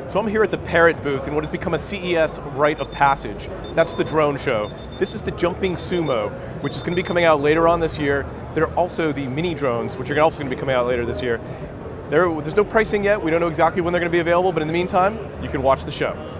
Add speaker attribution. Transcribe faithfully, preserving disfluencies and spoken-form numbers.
Speaker 1: So I'm here at the Parrot booth in what has become a C E S rite of passage. That's the drone show. This is the Jumping Sumo, which is going to be coming out later on this year. There are also the MiniDrones, which are also going to be coming out later this year. There, there's no pricing yet. We don't know exactly when they're going to be available, but in the meantime, you can watch the show.